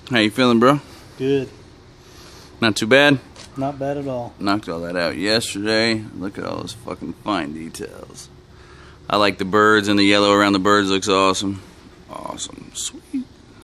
How you feeling, bro? Good. Not too bad? Not bad at all. Knocked all that out yesterday. Look at all those fucking fine details. I like the birds, and the yellow around the birds looks awesome. Awesome. Sweet.